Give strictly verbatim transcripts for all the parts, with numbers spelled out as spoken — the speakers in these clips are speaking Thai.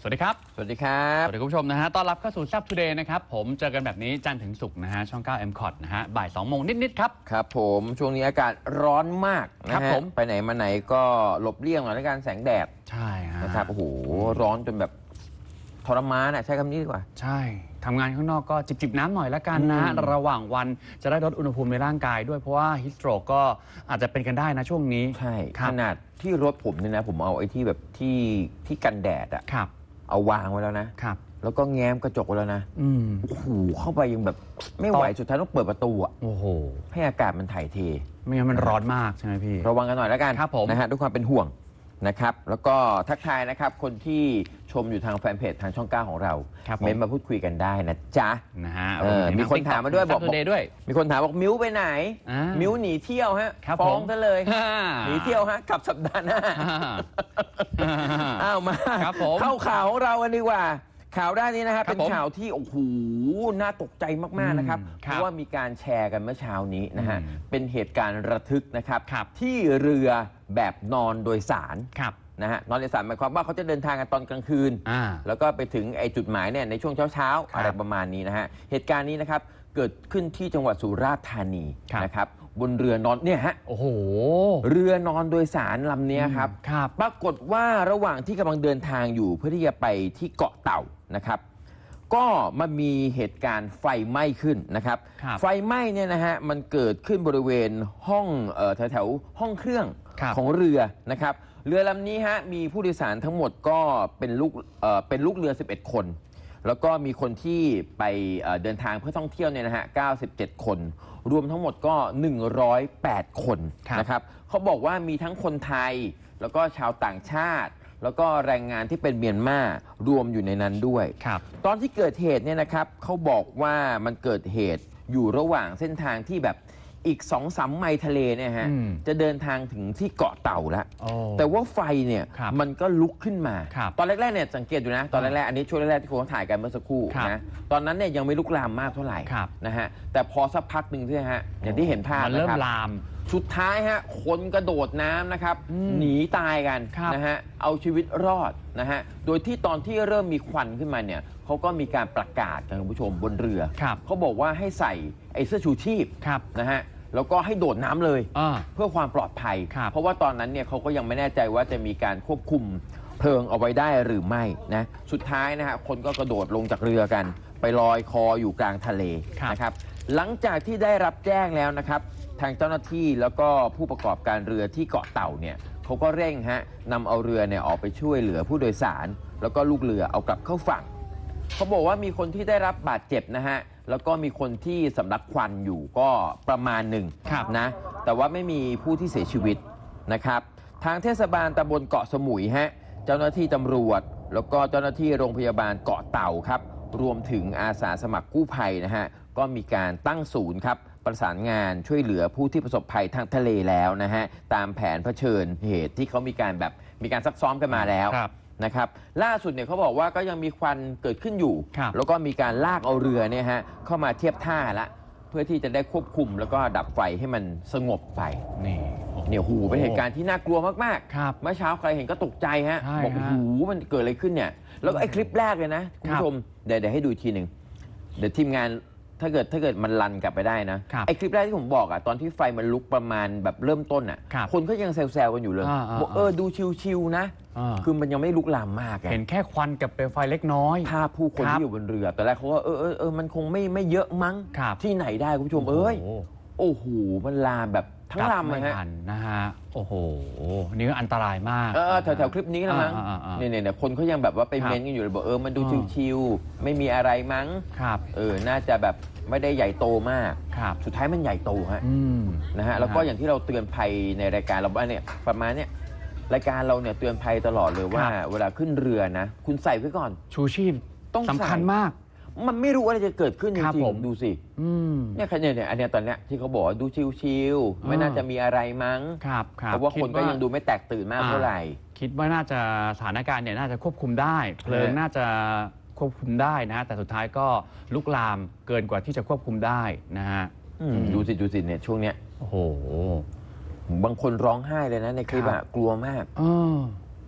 วัสดีครับสวัสดีครับสวัสดีคุณผู้ชมนะฮะต้อนรับเข้าสู่แซ่บทูเดย์นะครับผมเจอกันแบบนี้จันทร์ถึงศุกร์นะฮะช่องเก้า เอ็ม คอท นะฮะบ่ายสองโมงนิดๆครับครับผมช่วงนี้อากาศร้อนมากนะฮะผมไปไหนมาไหนก็หลบเลี่ยงหน่อยในการแสงแดดใช่ฮะนะครับโอ้โหร้อนจนแบบทรมานอ่ะใช้คำนี้ดีกว่าใช่ทำงานข้างนอกก็จิบๆน้ำหน่อยละกันนะระหว่างวันจะได้ลดอุณหภูมิในร่างกายด้วยเพราะว่าฮิสโตรกก็อาจจะเป็นกันได้นะช่วงนี้ใช่ขนาดที่รถผมเนี่ยนะผมเอาไอ้ที่แบบที่ที่กันแดดอ่ะเอาวางไว้แล้วนะครับแล้วก็แง้มกระจกไว้แล้วนะอืมโอ้โหเข้าไปยังแบบไม่ไหวสุดท้ายต้องเปิดประตูอ่ะโอ้โหให้อากาศมันถ่ายเทไม่งั้นมันร้อนมากใช่ไหมพี่ระวังกันหน่อยแล้วกันครับผมนะฮะด้วยความเป็นห่วงนะครับแล้วก็ทักทายนะครับคนที่ชมอยู่ทางแฟนเพจทางช่องเก้าของเราเม้นมาพูดคุยกันได้นะจ๊ะนะฮะมีคนถามมาด้วยบอกด้วยมีคนถามบอกมิ้วไปไหนมิ้วหนีเที่ยวฮะฟ้องซะเลยหนีเที่ยวฮะกลับสัปดาห์หน้าอ้าวมาเข้าข่าวของเรากันดีกว่าข่าวด้านนี้นะครับเป็นข่าวที่โอ้โหน่าตกใจมากๆนะครับเพราะว่ามีการแชร์กันเมื่อเช้านี้นะฮะเป็นเหตุการณ์ระทึกนะครับที่เรือแบบนอนโดยสารนะฮะนอนโดยสารหมายความว่าเขาจะเดินทางกันตอนกลางคืนแล้วก็ไปถึงไอ้จุดหมายเนี่ยในช่วงเช้าๆอะไรประมาณนี้นะฮะเหตุการณ์นี้นะครับเกิดขึ้นที่จังหวัดสุราษฎร์ธานีนะครับบนเรือนอนเนี่ยฮะโอ้โหเรือนอนโดยสารลำนี้ครับปรากฏว่าระหว่างที่กำลังเดินทางอยู่เพื่อที่จะไปที่เกาะเต่านะครับก็มันมีเหตุการณ์ไฟไหม้ขึ้นนะครับไฟไหม้เนี่ยนะฮะมันเกิดขึ้นบริเวณห้องเอ่อแถวๆห้องเครื่องของเรือนะครับเรือลำนี้ฮะมีผู้โดยสารทั้งหมดก็เป็นลูกเอ่อเป็นลูกเรือสิบเอ็ดคนแล้วก็มีคนที่ไปเดินทางเพื่อท่องเที่ยวเนี่ยนะฮะเก้าสิบเจ็ดคนรวมทั้งหมดก็หนึ่งร้อยแปดคนนะครับเขาบอกว่ามีทั้งคนไทยแล้วก็ชาวต่างชาติแล้วก็แรงงานที่เป็นเมียนมารวมอยู่ในนั้นด้วยตอนที่เกิดเหตุเนี่ยนะครับเขาบอกว่ามันเกิดเหตุอยู่ระหว่างเส้นทางที่แบบอีก สองถึงสาม ไมล์ทะเลเนี่ยฮะจะเดินทางถึงที่เกาะเต่าแล้วแต่ว่าไฟเนี่ยมันก็ลุกขึ้นมาตอนแรกๆเนี่ยสังเกตอยู่นะตอนแรกๆอันนี้ช่วงแรกๆที่เขาถ่ายกันเมื่อสักครู่นะตอนนั้นเนี่ยยังไม่ลุกลามมากเท่าไหร่นะฮะแต่พอสักพักหนึ่งที่ฮะอย่างที่เห็นภาพมันเริ่มลามสุดท้ายฮะคนกระโดดน้ำนะครับหนีตายกันนะฮะเอาชีวิตรอดนะฮะโดยที่ตอนที่เริ่มมีควันขึ้นมาเนี่ยเขาก็มีการประกาศกันคุณผู้ชมบนเรือเขาบอกว่าให้ใส่ไอ้เสื้อชูชีพนะฮะแล้วก็ให้โดดน้ำเลยเพื่อความปลอดภัยเพราะว่าตอนนั้นเนี่ยเขาก็ยังไม่แน่ใจว่าจะมีการควบคุมเพลิงเอาไว้ได้หรือไม่นะสุดท้ายนะฮะคนก็กระโดดลงจากเรือกันไปลอยคออยู่กลางทะเลนะครับหลังจากที่ได้รับแจ้งแล้วนะครับทางเจ้าหน้าที่แล้วก็ผู้ประกอบการเรือที่เกาะเต่าเนี่ยเขาก็เร่งฮะนำเอาเรือเนี่ยออกไปช่วยเหลือผู้โดยสารแล้วก็ลูกเรือเอากลับเข้าฝั่งเขาบอกว่ามีคนที่ได้รับบาดเจ็บนะฮะแล้วก็มีคนที่สำลักควันอยู่ก็ประมาณหนึ่งนะแต่ว่าไม่มีผู้ที่เสียชีวิตนะครับทางเทศบาลตำบลเกาะสมุยฮะเจ้าหน้าที่ตำรวจแล้วก็เจ้าหน้าที่โรงพยาบาลเกาะเต่าครับรวมถึงอาสาสมัครกู้ภัยนะฮะก็มีการตั้งศูนย์ครับประสานงานช่วยเหลือผู้ที่ประสบภัยทางทะเลแล้วนะฮะตามแผนเผชิญเหตุที่เขามีการแบบมีการซักซ้อมกันมาแล้วนะครับล่าสุดเนี่ยเขาบอกว่าก็ยังมีควันเกิดขึ้นอยู่แล้วก็มีการลากเอาเรือเนี่ยฮะเข้ามาเทียบท่าละเพื่อที่จะได้ควบคุมแล้วก็ดับไฟให้มันสงบไปนี่เนี่ยหูเป็นเหตุการณ์ที่น่ากลัวมากๆเมื่อเช้าใครเห็นก็ตกใจฮะบอกหูมันเกิดอะไรขึ้นเนี่ยแล้วก็ไอ้คลิปแรกเลยนะคุณผู้ชมเดี๋ยวเดี๋ยวให้ดูทีหนึ่งเดี๋ยวทีมงานถ้าเกิดถ้าเกิดมันรันกลับไปได้นะไอ้คลิปแรกที่ผมบอกอะตอนที่ไฟมันลุกประมาณแบบเริ่มต้นอะคนก็ยังแซวๆกันอยู่เลยบอกเออดูชิวๆนะคือมันยังไม่ลุกลามมากเห็นแค่ควันกับเปลวไฟเล็กน้อยภาพผู้คนที่อยู่บนเรือแต่แรกเขาว่าเออเออเออมันคงไม่ไม่เยอะมั้งที่ไหนได้คุณผู้ชมเอ้ยโอ้โหมันลามแบบทั้งลำเลยฮะนะฮะโอ้โหนี่ก็อันตรายมากเออแถวๆคลิปนี้นะมั้งเนี่ยเนี่ยคนเขายังแบบว่าไปเม้นกันอยู่เลยบอกเออมันดูชิวๆไม่มีอะไรมั้งเออน่าจะแบบไม่ได้ใหญ่โตมากสุดท้ายมันใหญ่โตฮะนะฮะแล้วก็อย่างที่เราเตือนภัยในรายการเราเนี่ยประมาณเนี้ยรายการเราเนี่ยเตือนภัยตลอดเลยว่าเวลาขึ้นเรือนะคุณใส่ไว้ก่อนชูชีพต้องสำคัญมากมันไม่รู้อะไรจะเกิดขึ้นจริงๆดูสิเนี่ยเนี่ยเนี่ยอันเนี้ยตอนเนี้ยที่เขาบอกดูชิวๆไม่น่าจะมีอะไรมั้งเพราะว่าคนก็ยังดูไม่แตกตื่นมากเท่าไหร่คิดว่าน่าจะสถานการณ์เนี่ยน่าจะควบคุมได้เพลิงน่าจะควบคุมได้นะแต่สุดท้ายก็ลุกลามเกินกว่าที่จะควบคุมได้นะฮะดูสิดูสิเนี่ยช่วงเนี้ยโอ้โหบางคนร้องไห้เลยนะในคลิปอะกลัวมากเออ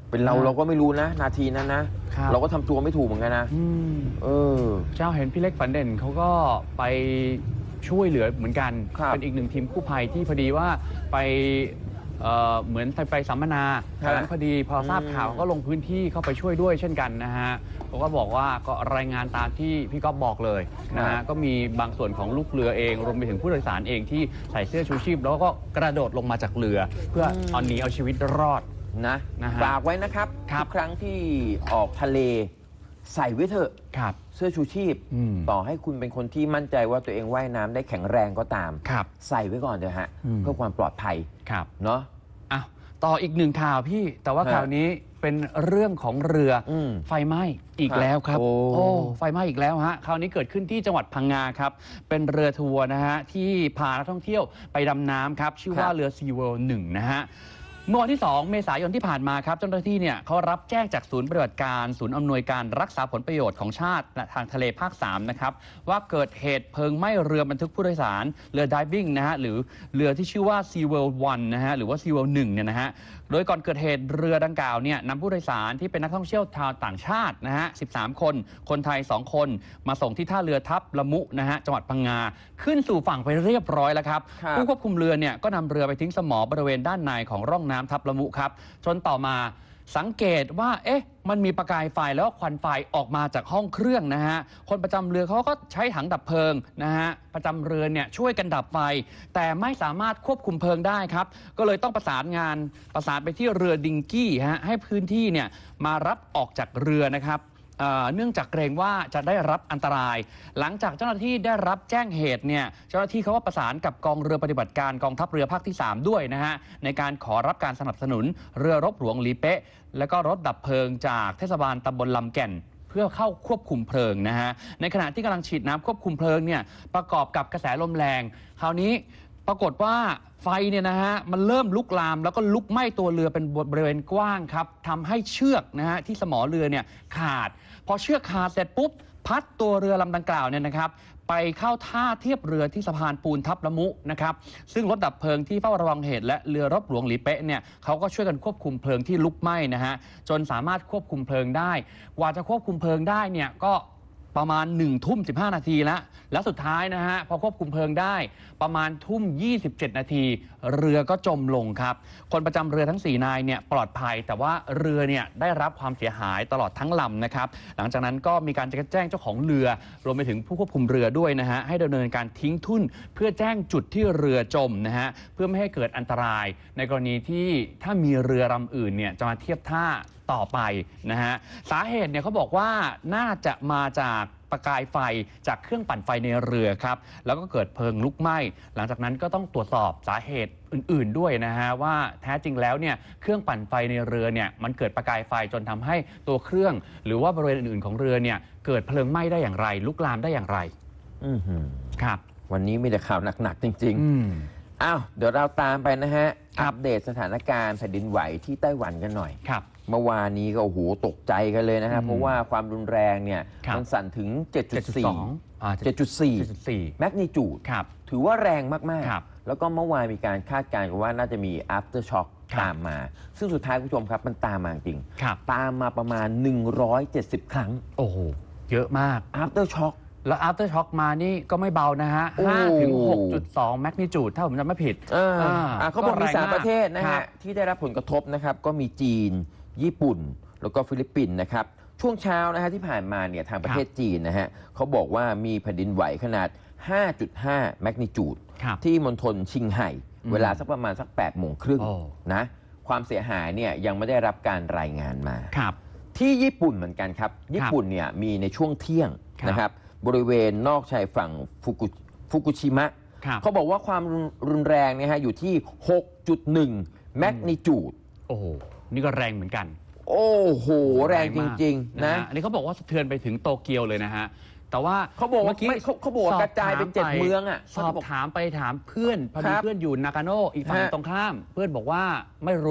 เป็นเราเราก็ไม่รู้นะนาทีนั้นนะเราก็ทำตัวไม่ถูกเหมือนกันนะเออเจ้าเห็นพี่เล็กฝันเด่นเขาก็ไปช่วยเหลือเหมือนกันเป็นอีกหนึ่งทีมกู้ภัยที่พอดีว่าไปเอ่อเหมือนไปไปสัมมนาครั้งพอดีพอทราบข่าวก็ลงพื้นที่เข้าไปช่วยด้วยเช่นกันนะฮะเขาก็บอกว่าก็รายงานตามที่พี่ก๊อฟบอกเลยนะฮะก็มีบางส่วนของลูกเรือเองรวมไปถึงผู้โดยสารเองที่ใส่เสื้อชูชีพแล้วก็กระโดดลงมาจากเรือเพื่อเอาหนีเอาชีวิตรอดนะฝากไว้นะครับทุกครั้งที่ออกทะเลใส่ไว้เถอะเสื้อชูชีพต่อให้คุณเป็นคนที่มั่นใจว่าตัวเองว่ายน้ำได้แข็งแรงก็ตามใส่ไว้ก่อนเถอะฮะเพื่อความปลอดภัยเนาะอ่ะต่ออีกหนึ่งข่าวพี่แต่ว่าข่าวนี้เป็นเรื่องของเรือไฟไหม้อีกแล้วครับโอ้ไฟไหม้อีกแล้วฮะคราวนี้เกิดขึ้นที่จังหวัดพังงาครับเป็นเรือทัวร์นะฮะที่พานักท่องเที่ยวไปดำน้ำครับชื่อว่าเรือซีเวิลด์หนึ่งนะฮะเมื่อวันที่สองเมษายนที่ผ่านมาครับเจ้าหน้าที่เนี่ยเขารับแจ้งจากศูนย์ปฏิบัติการศูนย์อำนวยการรักษาผลประโยชน์ของชาติทางทะเลภาคสามนะครับว่าเกิดเหตุเพลิงไหม้เรือบรรทุกผู้โดยสารเรือไดวิ่งนะฮะหรือเรือที่ชื่อว่า Sea World วันนะฮะหรือว่า Sea World หนึ่งเนี่ยนะฮะโดยก่อนเกิดเหตุเรือดังกล่าวเนี่ยนำผู้โดยสารที่เป็นนักท่องเที่ยวชาวต่างชาตินะฮะสิบสามคนคนไทยสองคนมาส่งที่ท่าเรือทับละมุนะฮะจังหวัดพังงาขึ้นสู่ฝั่งไปเรียบร้อยแล้วครับผู้ควบคุมเรือเนี่ยก็นำเรือไปทิ้งสมอบริเวณด้านในของร่องน้ำทับละมุครับจนต่อมาสังเกตว่าเอ๊ะมันมีประกายไฟแล้วก็ควันไฟออกมาจากห้องเครื่องนะฮะคนประจำเรือเขาก็ใช้ถังดับเพลิงนะฮะประจำเรือเนี่ยช่วยกันดับไฟแต่ไม่สามารถควบคุมเพลิงได้ครับก็เลยต้องประสานงานประสานไปที่เรือดิงกี้ฮะให้พื้นที่เนี่ยมารับออกจากเรือนะครับเนื่องจากเกรงว่าจะได้รับอันตรายหลังจากเจ้าหน้าที่ได้รับแจ้งเหตุเนี่ยเจ้าหน้าที่เขาก็ประสานกับกองเรือปฏิบัติการกองทัพเรือภาคที่สามด้วยนะฮะในการขอรับการสนับสนุนเรือรบหลวงลีเป๊ะแล้วก็รถดับเพลิงจากเทศบาลตำบลลำแก่นเพื่อเข้าควบคุมเพลิงนะฮะในขณะที่กำลังฉีดน้ำควบคุมเพลิงเนี่ยประกอบกับกระแสลมแรงคราวนี้ปรากฏว่าไฟเนี่ยนะฮะมันเริ่มลุกลามแล้วก็ลุกไหม้ตัวเรือเป็นบริเวณกว้างครับทำให้เชือกนะฮะที่สมอเรือเนี่ยขาดพอเชือกขาดเสร็จปุ๊บพัดตัวเรือลำดังกล่าวเนี่ยนะครับไปเข้าท่าเทียบเรือที่สะพานปูนทับละมุนะครับซึ่งรถดับเพลิงที่เฝ้าระวังเหตุและเรือรบหลวงหลีเป๊ะเนี่ยเขาก็ช่วยกันควบคุมเพลิงที่ลุกไหม้นะฮะจนสามารถควบคุมเพลิงได้กว่าจะควบคุมเพลิงได้เนี่ยก็ประมาณหนึ่งทุ่มสิบห้านาทีแล้วแล้วสุดท้ายนะฮะพอควบคุมเพลิงได้ประมาณทุ่มยี่สิบเจ็ดนาทีเรือก็จมลงครับคนประจำเรือทั้งสี่นายเนี่ยปลอดภัยแต่ว่าเรือเนี่ยได้รับความเสียหายตลอดทั้งลำนะครับหลังจากนั้นก็มีการแจ้งเจ้าของเรือรวมไปถึงผู้ควบคุมเรือด้วยนะฮะให้ดำเนินการทิ้งทุ่นเพื่อแจ้งจุดที่เรือจมนะฮะเพื่อไม่ให้เกิดอันตรายในกรณีที่ถ้ามีเรือลำอื่นเนี่ยจะมาเทียบท่าต่อไปนะฮะสาเหตุเนี่ยเขาบอกว่าน่าจะมาจากประกายไฟจากเครื่องปั่นไฟในเรือครับแล้วก็เกิดเพลิงลุกไหม้หลังจากนั้นก็ต้องตรวจสอบสาเหตุอื่นๆด้วยนะฮะว่าแท้จริงแล้วเนี่ยเครื่องปั่นไฟในเรือเนี่ยมันเกิดประกายไฟจนทำให้ตัวเครื่องหรือว่าบริเวณอื่นๆของเรือเนี่ยเกิดเพลิงไหม้ได้อย่างไรลุกลามได้อย่างไรอือครับวันนี้มีแต่ข่าวหนักๆจริงๆอ้าวเดี๋ยวเราตามไปนะฮะอัปเดตสถานการณ์แผ่นดินไหวที่ไต้หวันกันหน่อยครับเมื่อวานนี้ก็โอ้โหตกใจกันเลยนะครับเพราะว่าความรุนแรงเนี่ยมันสั่นถึง เจ็ดจุดสี่ เจ็ดจุดสี่ แมกนิจูดถือว่าแรงมากๆแล้วก็เมื่อวานมีการคาดการณ์กันว่าน่าจะมี after shock ตามมาซึ่งสุดท้ายคุณผู้ชมครับมันตามมาจริงตามมาประมาณหนึ่งร้อยเจ็ดสิบครั้งโอ้โหเยอะมาก after shock แล้ว after shock มานี่ก็ไม่เบานะฮะ ห้าถึงหกจุดสอง แมกนิจูดถ้าผมจำไม่ผิดเขาบอกมีสามประเทศนะฮะที่ได้รับผลกระทบนะครับก็มีจีนญี่ปุ่นแล้วก็ฟิลิปปินส์นะครับช่วงเช้านะฮะที่ผ่านมาเนี่ยทางประเทศจีนนะฮะเขาบอกว่ามีแผ่นดินไหวขนาด ห้าจุดห้า แมกนิจูดที่มณฑลชิงไห่เวลาสักประมาณสักแปดโมงครึ่งนะความเสียหายเนี่ยยังไม่ได้รับการรายงานมาที่ญี่ปุ่นเหมือนกันครับญี่ปุ่นเนี่ยมีในช่วงเที่ยงนะครับบริเวณนอกชายฝั่งฟุกุชิมะเขาบอกว่าความรุนแรงเนี่ยฮะอยู่ที่ หกจุดหนึ่ง แมกนิจูดโอ้โหนี่ก็แรงเหมือนกันโอ้โหแรงจริงๆนะอันนี้เขาบอกว่าสะเทือนไปถึงโตเกียวเลยนะฮะแต่ว่าเขาบอกว่าเขาเขาบอกกระจายเป็นเจ็ดเมืองอ่ะสอบถามไปถามเพื่อนพอดีเพื่อนอยู่นากาโน่อีกฝั่งตรงข้ามเพื่อนบอกว่าไม่รู้สึก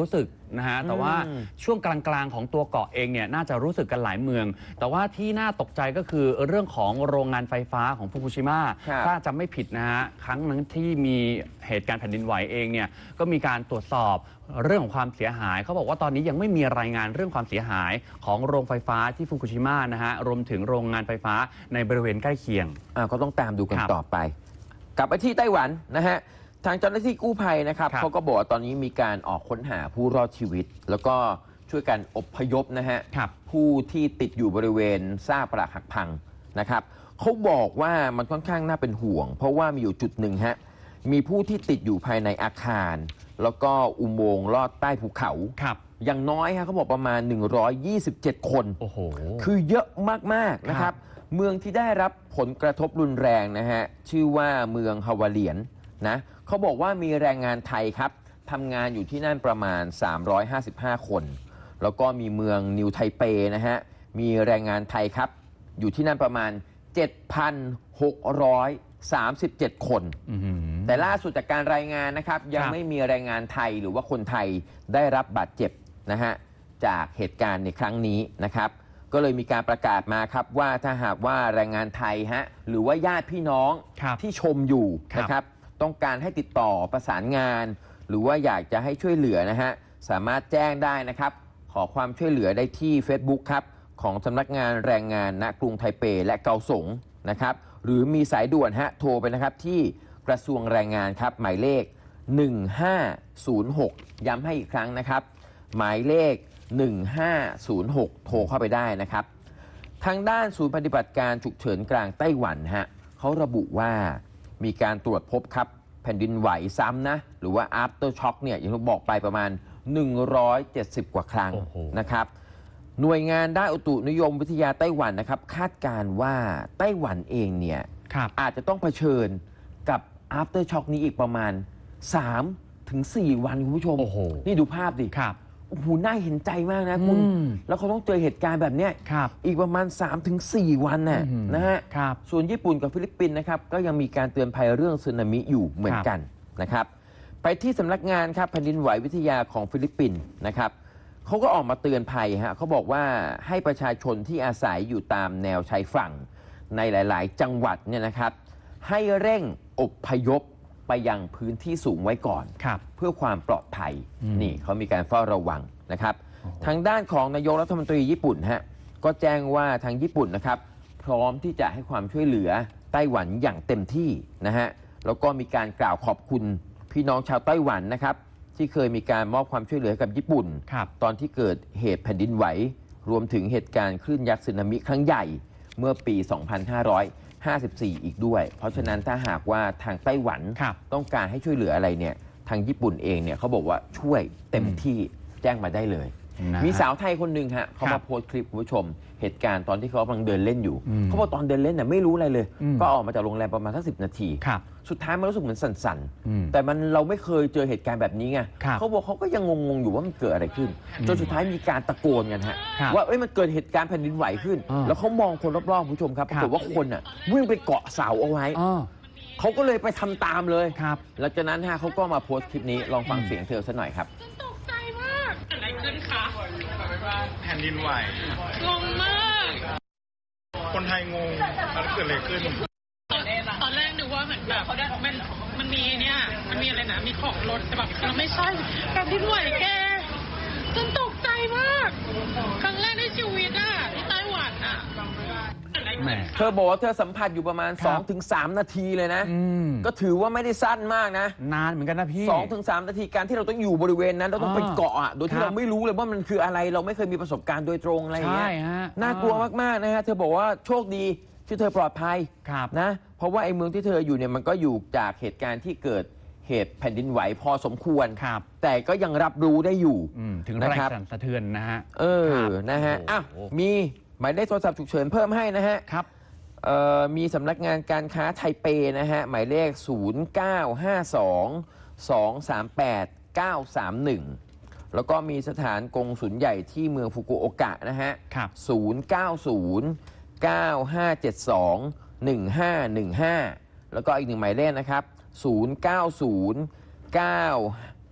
นะฮะแต่ว่าช่วงกลางๆของตัวเกาะเองเนี่ยน่าจะรู้สึกกันหลายเมืองแต่ว่าที่น่าตกใจก็คือเรื่องของโรงงานไฟฟ้าของฟุกุชิมะถ้าจำไม่ผิดนะฮะครั้งนั้นที่มีเหตุการณ์แผ่นดินไหวเองเนี่ยก็มีการตรวจสอบเรื่องของความเสียหายเขาบอกว่าตอนนี้ยังไม่มีรายงานเรื่องความเสียหายของโรงไฟฟ้าที่ฟุกุชิมะนะฮะรวมถึงโรงงานไฟฟ้าในบริเวณใกล้เคียงอ่าก็ต้องตามดูกันต่อไปกลับไปที่ไต้หวันนะฮะทางเจ้าหน้าที่กู้ภัยนะครับเขาก็บอกว่าตอนนี้มีการออกค้นหาผู้รอดชีวิตแล้วก็ช่วยกันอพยพนะฮะผู้ที่ติดอยู่บริเวณซากปรักหักพังนะครับเขาบอกว่ามันค่อนข้างน่าเป็นห่วงเพราะว่ามีอยู่จุดหนึ่งฮะมีผู้ที่ติดอยู่ภายในอาคารแล้วก็อุโมงค์ลอดใต้ภูเขาอย่างน้อยฮะเขาบอกประมาณหนึ่งร้อยยี่สิบเจ็ดคนโอ้โหคือเยอะมากๆนะครับเมืองที่ได้รับผลกระทบรุนแรงนะฮะชื่อว่าเมืองฮาวาเลียนนะเขาบอกว่ามีแรงงานไทยครับทำงานอยู่ที่นั่นประมาณสามร้อยห้าสิบห้าคนแล้วก็มีเมืองนิวไทเปนะฮะมีแรงงานไทยครับอยู่ที่นั่นประมาณ เจ็ดพันหกร้อยสามสิบเจ็ด คนแต่ล่าสุดจากการรายงานนะครับยังไม่มีแรงงานไทยหรือว่าคนไทยได้รับบาดเจ็บนะฮะจากเหตุการณ์ในครั้งนี้นะครับก็เลยมีการประกาศมาครับว่าถ้าหากว่าแรงงานไทยฮะหรือว่าญาติพี่น้องที่ชมอยู่นะครับต้องการให้ติดต่อประสานงานหรือว่าอยากจะให้ช่วยเหลือนะฮะสามารถแจ้งได้นะครับขอความช่วยเหลือได้ที่ Facebook ครับของสำนักงานแรงงานณกรุงไทเปและเกาสงนะครับหรือมีสายด่วนฮะโทรไปนะครับที่กระทรวงแรงงานครับหมายเลขหนึ่งห้าศูนย์หกย้ำให้อีกครั้งนะครับหมายเลขหนึ่งห้าศูนย์หกโทรเข้าไปได้นะครับทางด้านศูนย์ปฏิบัติการฉุกเฉินกลางไต้หวันฮะเขาระบุว่ามีการตรวจพบครับแผ่นดินไหวซ้ำนะหรือว่า after shock เนี่ยอย่างที่บอกไปประมาณหนึ่งร้อยเจ็ดสิบกว่าครั้งนะครับหน่วยงานด้านอุตุนิยมวิทยาไต้หวันนะครับคาดการณ์ว่าไต้หวันเองเนี่ยอาจจะต้องเผชิญกับ after shock นี้อีกประมาณ สามถึงสี่ วันคุณผู้ชมนี่ดูภาพดิโอ้โหน่าเห็นใจมากนะคุณแล้วเขาต้องเจอเหตุการณ์แบบนี้อีกประมาณ สามถึงสี่ วันน่ะนะฮะส่วนญี่ปุ่นกับฟิลิปปินส์นะครับก็ยังมีการเตือนภัยเรื่องสึนามิอยู่เหมือนกันนะครับไปที่สำนักงานครับแผ่นดินไหววิทยาของฟิลิปปินส์นะครับเขาก็ออกมาเตือนภัยฮะเขาบอกว่าให้ประชาชนที่อาศัยอยู่ตามแนวชายฝั่งในหลายๆจังหวัดเนี่ยนะครับให้เร่งอพยพไปยังพื้นที่สูงไว้ก่อนเพื่อความปลอดภัยนี่เขามีการเฝ้าระวังนะครับทางด้านของนายกรัฐมนตรีญี่ปุ่นฮะก็แจ้งว่าทางญี่ปุ่นนะครับพร้อมที่จะให้ความช่วยเหลือไต้หวันอย่างเต็มที่นะฮะแล้วก็มีการกล่าวขอบคุณพี่น้องชาวไต้หวันนะครับที่เคยมีการมอบความช่วยเหลือกับญี่ปุ่นตอนที่เกิดเหตุแผ่นดินไหวรวมถึงเหตุการณ์คลื่นยักษ์สึนามิครั้งใหญ่เมื่อปี สองพันห้าร้อยห้าสิบสี่ อีกด้วยเพราะฉะนั้นถ้าหากว่าทางไต้หวันต้องการให้ช่วยเหลืออะไรเนี่ยทางญี่ปุ่นเองเนี่ยเขาบอกว่าช่วยเต็มที่แจ้งมาได้เลยมีสาวไทยคนหนึ่งฮะเขามาโพสต์คลิปคุณผู้ชมเหตุการณ์ตอนที่เขากำลังเดินเล่นอยู่เขาบอกตอนเดินเล่นเนี่ยไม่รู้อะไรเลยก็ออกมาจากโรงแรมประมาณสักสิบนาทีสุดท้ายมันรู้สึกเหมือนสั่นๆแต่มันเราไม่เคยเจอเหตุการณ์แบบนี้ไงเขาบอกเขาก็ยังงงๆอยู่ว่ามันเกิดอะไรขึ้นจนสุดท้ายมีการตะโกนกันฮะว่าเอ้ยมันเกิดเหตุการณ์แผ่นดินไหวขึ้นแล้วเขามองคนรอบๆคุณผู้ชมครับปรากฏว่าคนอ่ะวิ่งไปเกาะเสาเอาไว้เขาก็เลยไปทำตามเลยหลังจากนั้นฮะเขาก็มาโพสต์คลิปนี้ลองฟังเสียงเธอสักหน่อยครับตกใจมากอะไรขึ้นคะแผ่นดินไหวงงมากคนไทยงงอะไรเกิดอะไรขึ้นตอนแรกนึกว่าเหมือนแบบมันมันมีเนี่ยมันมีอะไรนะมีของรถแต่แบบเราไม่ใช่แผ่นดินไหวแกจนตกใจมากครั้งแรกในชีวิตอ่ะที่ไต้หวันอ่ะเธอบอกว่าเธอสัมผัสอยู่ประมาณ สองถึงสาม นาทีเลยนะก็ถือว่าไม่ได้สั้นมากนะนานเหมือนกันนะพี่สองถึงสาม นาทีการที่เราต้องอยู่บริเวณนั้นเราต้องไปเกาะอ่ะโดยที่เราไม่รู้เลยว่ามันคืออะไรเราไม่เคยมีประสบการณ์โดยตรงอะไรอย่างเงี้ยน่ากลัวมากๆนะฮะเธอบอกว่าโชคดีที่เธอปลอดภัยนะเพราะว่าไอ้เมืองที่เธออยู่เนี่ยมันก็อยู่จากเหตุการณ์ที่เกิดเหตุแผ่นดินไหวพอสมควรแต่ก็ยังรับรู้ได้อยู่ถึงแรงสั่นสะเทือนนะฮะเออนะฮะอ้าวมีหมายเลขโทรศัพท์ฉุกเฉินเพิ่มให้นะฮะครับมีสำนักงานการค้าไทเปนะฮะหมายเลข ศูนย์ เก้า ห้า สอง สอง สาม แปด เก้า สาม หนึ่ง แล้วก็มีสถานกงสุลใหญ่ที่เมืองฟุกุโอกะนะฮะ ศูนย์ เก้า ศูนย์ เก้า ห้า เจ็ด สอง หนึ่ง ห้า หนึ่ง ห้า แล้วก็อีกหนึ่งหมายเลขนะครับ ศูนย์ เก้า ศูนย์ เก้า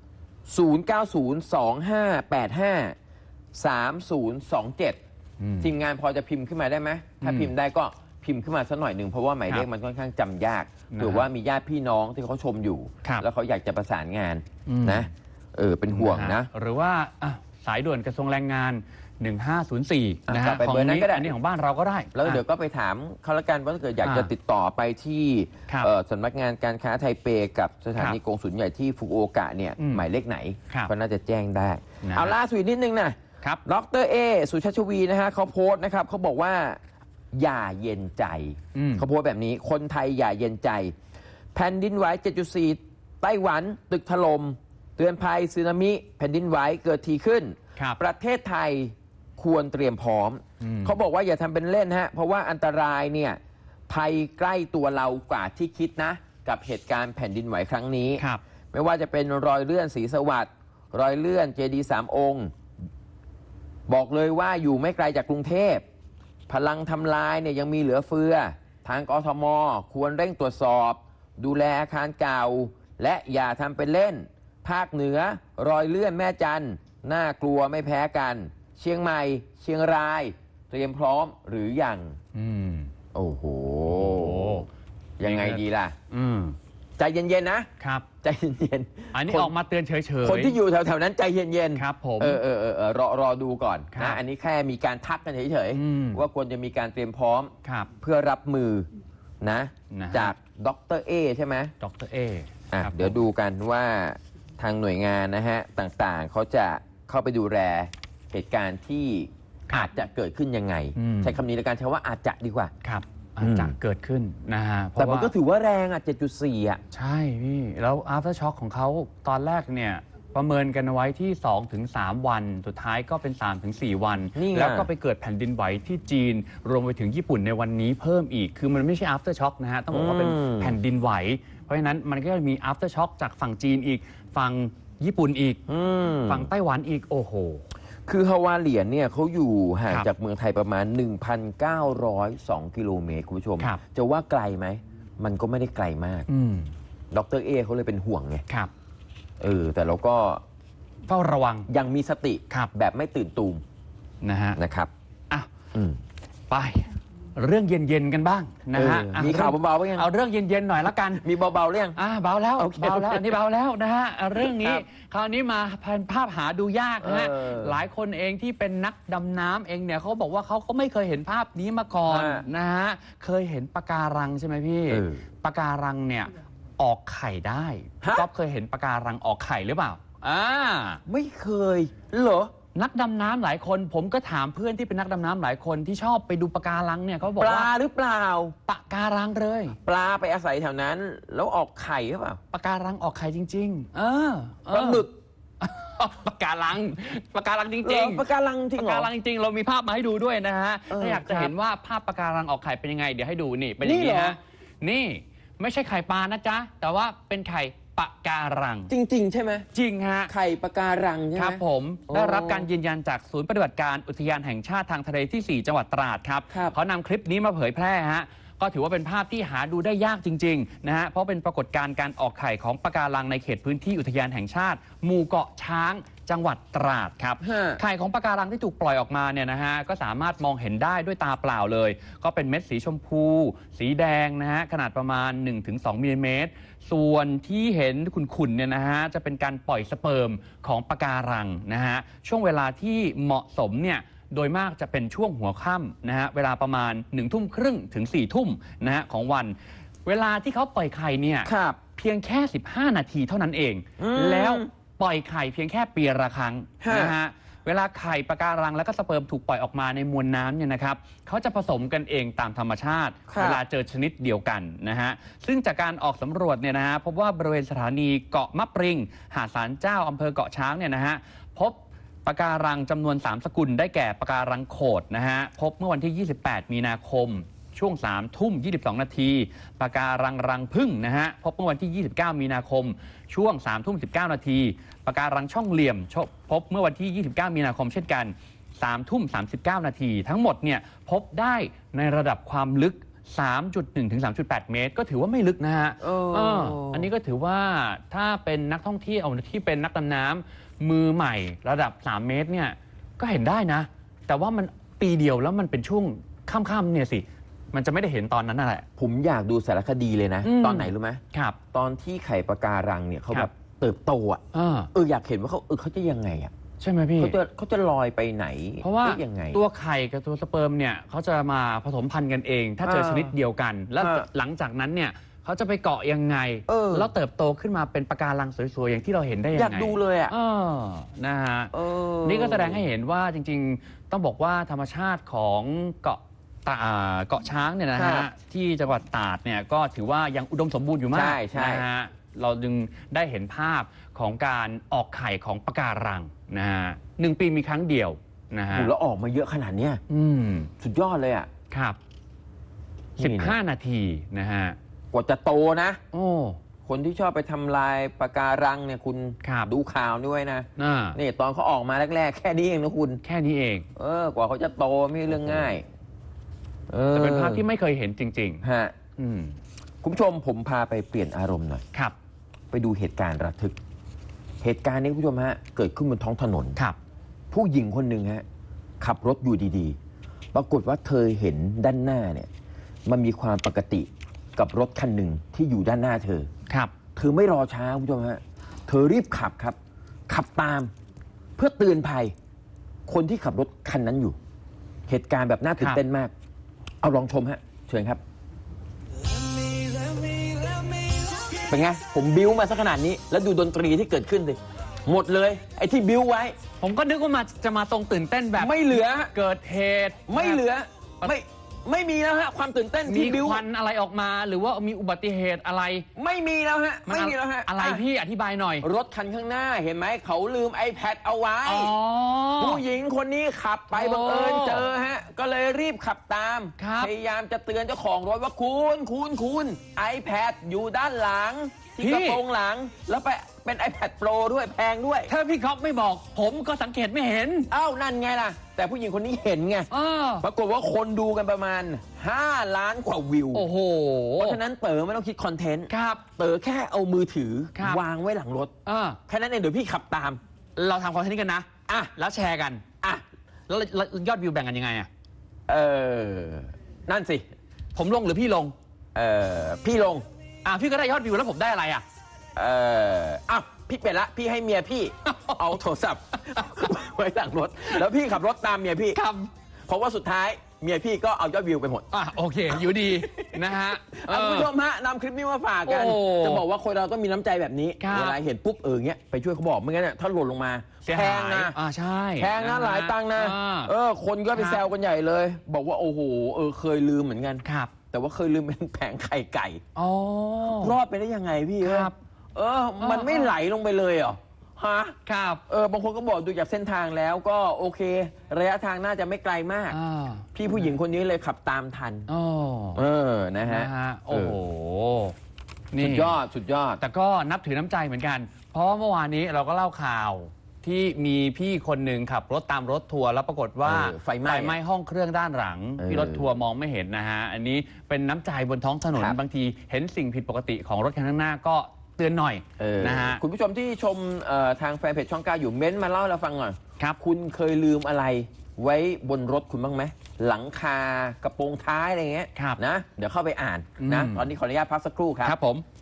ศูนย์ เก้า ศูนย์ สอง ห้า แปด ห้า สาม ศูนย์ สอง เจ็ดอืมทีมงานพอจะพิมพ์ขึ้นมาได้ไหมถ้าอืมพิมพ์ได้ก็พิมพ์ขึ้นมาสักหน่อยหนึ่งเพราะว่าหมายเลขมันค่อนข้างจำยากนะฮะหรือว่ามีญาติพี่น้องที่เขาชมอยู่ครับแล้วเขาอยากจะประสานงานอืมนะเออเป็นห่วงนะหรือว่าอ่ะสายด่วนกระทรวงแรงงาน หนึ่งห้าศูนย์สี่อ่ะนะกลัฮะบไปเบอร์นั้นก็ได้อันนี้ของบ้านเราก็ได้แล้วเดี๋ยวอ่ะก็ไปถามเขาละกันว่าถ้าเกิดอยากจะอ่าติดต่อไปที่ครับเอ่อสำนักงานการค้าไทเปกับสถานีครับกงสุลใหญ่ที่ฟุกุโอกะเนี่ยอืมหมายเลขไหนครับก็น่าจะแจ้งได้นะฮะเอาล่าสุดอีกนิดนึงนะครับ ดรเอสุชาชวีนะฮะเขาโพสต์นะครับเขาบอกว่าอย่าเย็นใจอืมเขาโพสต์แบบนี้คนไทยอย่าเย็นใจ แผ่นดินไหว เจ็ดจุดสี่ ไต้หวัน ตึกถล่มเตือนภัยสึนามิแผ่นดินไหวเกิดทีขึ้นครับประเทศไทยควรเตรียมพร้อมอืมเขาบอกว่าอย่าทำเป็นเล่นฮะ เพราะว่าอันตรายเนี่ยภัยใกล้ตัวเรากว่าที่คิดนะ กับเหตุการณ์แผ่นดินไหวครั้งนี้ครับไม่ว่าจะเป็นรอยเลื่อนศรีสวัสดิ์รอยเลื่อนเจดีย์สามองค์ บอกเลยว่าอยู่ไม่ไกลจากกรุงเทพ พลังทำลายเนี่ยยังมีเหลือเฟือ ทางกทม ควรเร่งตรวจสอบ ดูแลอาคารเก่า และอย่าทำเป็นเล่น ภาคเหนือ รอยเลื่อนแม่จันทร์น่ากลัวไม่แพ้กัน เชียงใหม่ เชียงราย เตรียมพร้อมหรือยังอืมโอ้โหโอ้ยังไงดีล่ะอืมใจเย็นๆนะครับใจเย็นๆอันนี้คนออกมาเตือนเฉยๆคนที่อยู่แถวๆนั้นใจเย็นๆครับผมเออเออเออเออรอรอดูก่อนครับนะอันนี้แค่มีการทักกันเฉยอืมๆว่าควรจะมีการเตรียมพร้อมครับเพื่อรับมือนะนะฮะจากดรเอใช่ไหมดรเออ่ะครับเดี๋ยวดูกันว่าทางหน่วยงานนะฮะต่างๆ เขาจะเข้าไปดูแลเหตุการณ์ที่อาจจะเกิดขึ้นยังไง ใช้คำนี้แล้วกันใช้ว่าอาจจะดีกว่าครับอาจจะเกิดขึ้นนะฮะเพแต่ราะมันว่าก็ถือว่าแรงอ่ะ เจ็ดจุดสี่ อ่ะใช่พี่ แล้ว after shock ของเขาตอนแรกเนี่ย ประเมินกันไว้ที่ สองถึงสาม วัน สุดท้ายก็เป็น สามถึงสี่ วันนี่ไงแล้วก็ไปเกิดแผ่นดินไหวที่จีน รวมไปถึงญี่ปุ่นในวันนี้เพิ่มอีก คือมันไม่ใช่ after shock นะฮะ ต้องบอกว่าเป็นแผ่นดินไหว เพราะฉะนั้นมันก็จะมี after shock จากฝั่งจีนอีก ฝั่งญี่ปุ่นอีกอืมฝั่งไต้หวันอีก โอ้โหคือฮาวาเหลียนเนี่ยเขาอยู่ห่างครับจากเมืองไทยประมาณ หนึ่งพันเก้าร้อยสอง กิโลเมตรคุณผู้ชมครับจะว่าไกลไหม มันก็ไม่ได้ไกลมากอืมดรเอเขาเลยเป็นห่วงไงครับเออ แต่เราก็เฝ้าระวังยังมีสติครับแบบไม่ตื่นตูมนะฮะนะครับอ่ะอืมไป เรื่องเย็นๆกันบ้างนะฮะเอออ่ะมีข่าวเบาๆบ้างยังเอาเรื่องเย็นๆหน่อยละกันมีเบาๆหรือยังอ่าเบาแล้วโอเคเบาแล้วอันนี้เบาแล้วนะฮะอ่ะเรื่องนี้ครับคราวนี้มาเป็นภาพหาดูยากนะฮะเออหลายคนเองที่เป็นนักดำน้ำเองเนี่ยเขาบอกว่าเขาก็ไม่เคยเห็นภาพนี้มาก่อนฮะนะฮะเคยเห็นปะการังใช่ไหมพี่เออปะการังเนี่ยออกไข่ได้ฮะก๊อฟเคยเห็นปะการังออกไข่หรือเปล่าอ่าไม่เคยเหรอนักดำน้ำหลายคน ผมก็ถามเพื่อนที่เป็นนักดำน้ำหลายคนที่ชอบไปดูปะการังเนี่ยเขาบอกปลาว่าหรือเปล่าปะการังเลยปลาไปอาศัยแถวนั้น แล้วออกไข่หรือเปล่าปะการังออกไข่จริง ๆ เออเออปลาหมึกปะการังปะการังจเหรริอง ปลาการังจริงปะเหรอการังจริงๆเรามีภาพมาให้ดูด้วยนะฮะเออถ้าอยากจะครับเห็นว่าภาพปะการังออกไข่เป็นยังไง เดี๋ยวให้ดูนี่เป็นอย่างนี่นี้เหรอฮะนี่ไม่ใช่ไข่ปลานะจ๊ะแต่ว่าเป็นไข่ปะการังจริง ๆ ใช่ไหมจริงฮะไข่ปลาการังใช่ไหมครับผมโอ้ได้รับการยืนยันจากศูนย์ปฏิบัติการอุทยานแห่งชาติทางทะเลที่ สี่ จังหวัดตราดครับครับเขานำคลิปนี้มาเผยแพร่ฮะก็ถือว่าเป็นภาพที่หาดูได้ยากจริงๆนะฮะเพราะเป็นปรากฏการณ์การออกไข่ของปะการังในเขตพื้นที่อุทยานแห่งชาติ หมู่เกาะช้างจังหวัดตราดครับฮะไข่ของปะการังที่ถูกปล่อยออกมาเนี่ยนะฮะก็สามารถมองเห็นได้ด้วยตาเปล่าเลย ก็เป็นเม็ดสีชมพู สีแดงนะฮะขนาดประมาณ หนึ่งถึงสอง มิลลิเมตร ส่วนที่เห็นขุ่นๆเนี่ยนะฮะจะเป็นการปล่อยสเปิร์มของปะการังนะฮะช่วงเวลาที่เหมาะสมเนี่ยโดยมากจะเป็นช่วงหัวค่ำนะฮะเวลาประมาณหนึ่งทุ่มครึ่งถึงสี่ทุ่มนะฮะของวัน เวลาที่เขาปล่อยไข่เนี่ยครับเพียงแค่ สิบห้า นาทีเท่านั้นเองอืมแล้วปล่อยไข่เพียงแค่ปีละครั้งฮะนะฮะเวลาไข่ปะการังแล้วก็สเปิร์มถูกปล่อยออกมาในมวลน้ำเนี่ยนะครับเขาจะผสมกันเองตามธรรมชาติครับเวลาเจอชนิดเดียวกันนะฮะซึ่งจากการออกสำรวจเนี่ยนะฮะพบว่าบริเวณสถานีเกาะมะปริง หาดสารเจ้าอำเภอเกาะช้างเนี่ยนะฮะพบปะการังจำนวน สาม สกุลได้แก่ปะการังโขดนะฮะพบเมื่อวันที่ ยี่สิบแปด มีนาคม ช่วง สาม ทุ่ม ยี่สิบสอง นาทีปะการังรังผึ้งนะฮะพบเมื่อวันที่ ยี่สิบเก้า มีนาคม ช่วง สาม ทุ่ม สิบเก้า นาทีปะการังช่องเหลี่ยมพบเมื่อวันที่ ยี่สิบเก้า มีนาคมเช่นกัน สาม ทุ่ม สามสิบเก้า นาทีทั้งหมดเนี่ยพบได้ในระดับความลึกสามจุดหนึ่ง ถึง สามจุดแปด เมตร ก็ถือว่าไม่ลึกนะฮะเออเอออันนี้ก็ถือว่าถ้าเป็นนักท่องเที่ยวที่เป็นนักดำน้ำมือใหม่ระดับสามเมตรเนี่ยก็เห็นได้นะ แต่ว่ามันปีเดียวแล้วมันเป็นช่วงค่ำๆเนี่ยสิมันจะไม่ได้เห็นตอนนั้นนั่นแหละผมอยากดูสารคดีเลยนะอืมตอนไหนรู้ไหมครับตอนที่ไข่ปะการังเนี่ยเขาครัแบบ บเติบโตอ่ะเออเอออยากเห็นว่าเขาเออเขาจะยังไงอ่ะใช่ไหมพี่เขาจะเขาจะลอยไปไหนเพราะว่าอ๊ยังไงตัวไข่กับตัวสเปิร์มเนี่ยเขาจะมาผสมพันธุ์กันเอง ถ้าเจอเออชนิดเดียวกัน แล้วเออหลังจากนั้นเนี่ยเขาจะไปเกาะยังไงเออแล้วเติบโตขึ้นมาเป็นปะการังสวยๆอย่างที่เราเห็นได้ยังอไงยากดูเลยอ่ะเออนะฮะเออนี่ก็แสดงให้เห็นว่าจริงๆ ต้องบอกว่าธรรมชาติของเกาะตาเกาะช้างเนี่ยนะครัฮะบที่จังหวัดตราดเนี่ยก็ถือว่ายังอุดมสมบูรณ์อยู่มากใช่ใช่นะฮะเราจึงได้เห็นภาพของการออกไข่ของปะการังนะฮะหนึ่งปีมีครั้งเดียวนะฮะโหแล้วออกมาเยอะขนาดเนี้ยอืมสุดยอดเลยอ่ะครับนี่สิบนะห้า นาทีนะฮะกว่าจะโตนะโอ้คนที่ชอบไปทำลายปะการังเนี่ยคุณครับดูข่าวด้วยนะน่านี่ตอนเขาออกมาแรกๆ แค่นี้เองนะคุณแค่นี้เองเออกว่าเขาจะโตไม่ใช่เรื่องง่ายออแต่เป็นภาพที่ไม่เคยเห็นจริงฮะๆ อืมคุณผู้ชมผมพาไปเปลี่ยนอารมณ์หน่อยครับไปดูเหตุการณ์ระทึก เหตุการณ์นี้คุณผู้ชมฮะเกิดขึ้นบนท้องถนนครับผู้หญิงคนหนึ่งฮะขับรถอยู่ดีๆ ปรากฏว่าเธอเห็นด้านหน้าเนี่ยมันมีความปกติกับรถคันหนึ่งที่อยู่ด้านหน้าเธอครับเธอไม่รอช้าคุณผู้ชมฮะเธอรีบขับครับ ขับตาม เพื่อเตือนภัย คนที่ขับรถคันนั้นอยู่ เหตุการณ์แบบน่าตื่นเต้นมาก เอาลองชมฮะเชิญครับ เป็นไง ผมบิ้วมาสักขนาดนี้ แล้วดูดนตรีที่เกิดขึ้นสิหมดเลย ไอ้ที่บิ้วไว้ผมก็นึกว่ามาจะมาตรงตื่นเต้นแบบไม่เหลือเกิดเหตุไม่เหลือ ไม่ไม่มีแล้วฮะ ความตื่นเต้นมีที่บิ้วควันอะไรออกมา หรือว่ามีอุบัติเหตุอะไรไม่มีแล้วฮะนไม่มีแล้วฮะอะไรพี่อธิบายหน่อยรถคันข้างหน้าเห็นไหมเขาลืม iPad เอาไว้อ๋อผู้หญิงคนนี้ขับไปโอ้บังเอิญเจอฮะ ก็เลยรีบขับตามครับพยายามจะเตือนเจ้าของรถว่าคุณคุณคุณ iPad อยู่ด้านหลัง ที่กระโปรงหลัง แล้วไปเป็น iPad Pro ด้วยแพงด้วยถ้าพี่ก๊อฟไม่บอก ผมก็สังเกตไม่เห็นเอ้านั่นไงล่ะ แต่ผู้หญิงคนนี้เห็นไงเออปรากฏว่าคนดูกันประมาณ ห้า ล้านกว่าวิวโอ้โหเพราะฉะนั้นเต๋อไม่ต้องคิดคอนเทนต์ครับเต๋อแค่เอามือถือครับวางไว้หลังรถเออแค่นั้นเองเดี๋ยวพี่ขับตามเราทำคอนเทนต์กันนะอ่ะแล้วแชร์กันอ่ะแล้วแล้วยอดวิวแบ่งกันยังไงอ่ะเออ นั่นสิผมลงหรือพี่ลงเออพี่ลงอ่ะพี่ก็ได้ยอดวิวแล้วผมได้อะไรอ่ะเอออ้าวพี่เป็นละ พี่ให้เมียพี่ เอาโทรศัพท์ ไว้หลังรถ แล้วพี่ขับรถตามเมียพี่ครับเพราะว่าสุดท้ายเมียพี่ก็เอายอดวิวไปหมดอ่ะโอเค อยู่ดี นะฮะเออ่ะอคุณผู้ชมฮะนำคลิปนี้มาฝากกันโอ้จะบอกว่าคนเราต้องมีน้ำใจแบบนี้ครับเวลาเห็นปุ๊บเออเงี้ยไปช่วยเขาบอกไม่งั้นเนี่ยถ้าหล่นลงมาเสียแพหาง ยนะอ่าใช่แพงนะหลายตังค์นะอ่าเออ คนก็ไปครับแซวกันใหญ่เลย บอกว่าโอ้โหเออเคยลืมเหมือนกันครับแต่ว่าเคยลืมเป็นแผงไข่ไก่อ๋อรอดไปได้ยังไงพี่ครับเออ มันไม่ไหลลงไปเลยเหรอฮะครับเออบางคนก็บอกดูจากเส้นทางแล้วก็โอเค ระยะทางน่าจะไม่ไกลมากอ่าพี่ผู้หญิงคนนี้เลยขับตามทันโอ้เออนะฮะนะฮะ โอ้โห นี่สุดยอดสุดยอดแต่ก็นับถือน้ำใจเหมือนกัน เพราะเมื่อวานนี้เราก็เล่าข่าวที่มีพี่คนหนึ่งขับรถตามรถทัวร์แล้วปรากฏว่าเออไฟไหม้ไหม้ห้องเครื่องด้านหลังเออที่รถทัวร์มองไม่เห็นนะฮะ อันนี้เป็นน้ำใจบนท้องถนนครับบางทีเห็นสิ่งผิดปกติของรถคันข้างหน้าก็เตือนหน่อยเออนะฮะคุณผู้ชมที่ชมเอ่อทางแฟนเพจช่องเก้าอยู่เม้นต์มาเล่าให้เราฟังหน่อยครับคุณเคยลืมอะไรไว้บนรถคุณบ้างไหมหลังคากระโปรงท้ายอะไรเงี้ยครับนะ เดี๋ยวเข้าไปอ่านนะอืมตอนนี้ขออนุญาตพักสักครู่ครับครับผม